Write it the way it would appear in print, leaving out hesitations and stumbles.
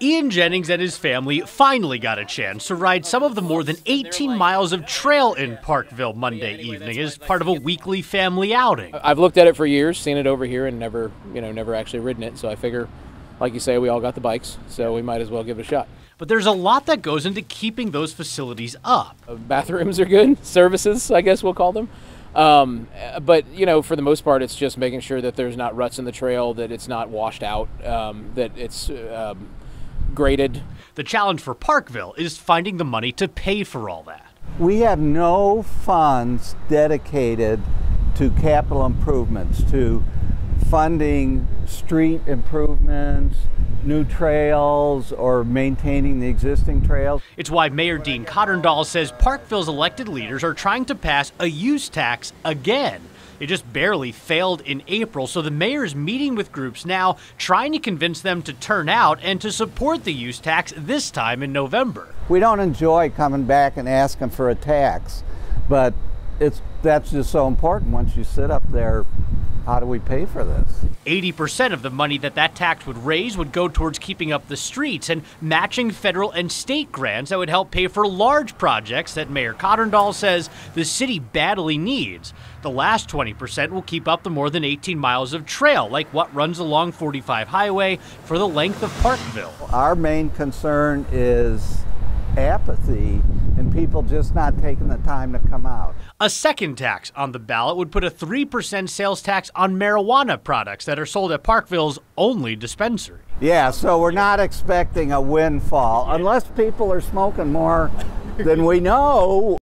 Ian Jennings and his family finally got a chance to ride some of the more than 18 miles of trail in Parkville Monday evening as part of a weekly family outing. I've looked at it for years, seen it over here, and never actually ridden it. So I figure, like you say, we all got the bikes, so we might as well give it a shot. But there's a lot that goes into keeping those facilities up. Bathrooms are good, services, I guess we'll call them. But, for the most part, it's just making sure that there's not ruts in the trail, that it's not washed out, that it's graded. The challenge for Parkville is finding the money to pay for all that. We have no funds dedicated to capital improvements, to funding street improvements, new trails, or maintaining the existing trails. It's why Mayor Dean Cotterndall says Parkville's elected leaders are trying to pass a use tax again. It just barely failed in April, so the mayor's meeting with groups now, trying to convince them to turn out and to support the use tax this time in November. We don't enjoy coming back and asking for a tax, but that's just so important. Once you sit up there, how do we pay for this? 80% of the money that tax would raise would go towards keeping up the streets and matching federal and state grants that would help pay for large projects that Mayor Cotterndall says the city badly needs. The last 20% will keep up the more than 18 miles of trail, like what runs along 45 Highway for the length of Parkville. Our main concern is apathy and people just not taking the time to come out. A second tax on the ballot would put a 3% sales tax on marijuana products that are sold at Parkville's only dispensary. Yeah, so we're not expecting a windfall unless people are smoking more than we know.